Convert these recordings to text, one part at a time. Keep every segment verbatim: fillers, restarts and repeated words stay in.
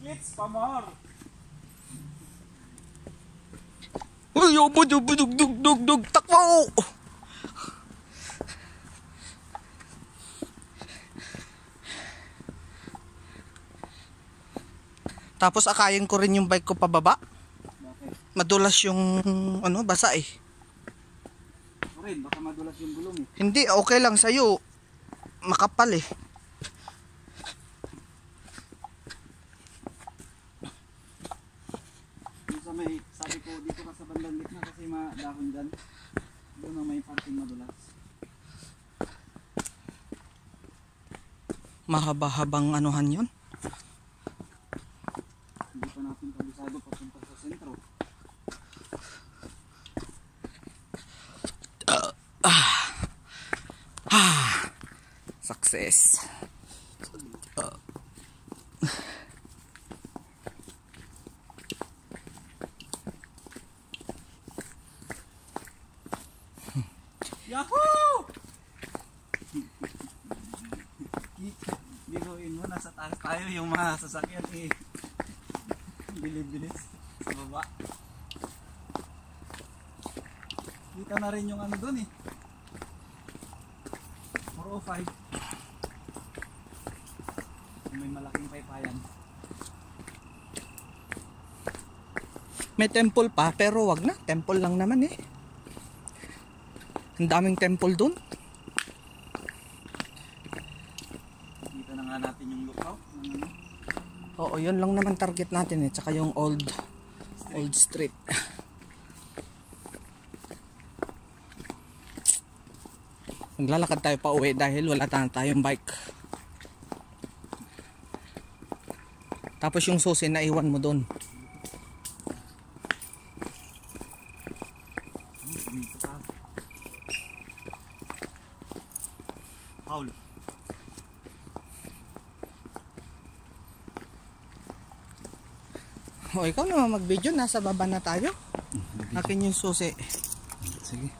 It's pamor. Uy, ubo, ubo, dug, dug, dug, dug, takbo! Tapos akayin ko rin yung bike ko pababa. Bakit? Madulas yung ano, basa eh. O rin, baka madulas yung gulong eh. Hindi, okay lang sa'yo. Makapal eh. Yung sa may, sabi ko dito ka sa bandang gitna kasi madahon dyan. Doon ang may parting madulas. Mahaba-habang anuhan yun. Hindi pa natin kabisado papunta sa sentro. Uh, ah. Ah. Success. Uh. Yahoo! Biruin mo, nasa taas tayo yung mga sasakyan eh. Bilis-bilis sa baba. Kita na rin yung ano dun eh. four oh five. May malaking paypayan. May temple pa, pero wag na. Temple lang naman eh. Ang daming temple dun. Kita na nga natin yung lookout. Ano? Oo, yun lang naman target natin eh. Tsaka yung old old street. Maglalakad tayo pa uwi dahil wala na tayong bike. Tapos yung susi na iwan mo doon. Paul. O ikaw naman mag-video, nasa baba na tayo. Akin yung susi. Sige.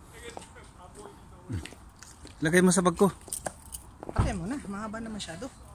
Lagay mo sa bag ko. Patay mo na, mahaba na masyado.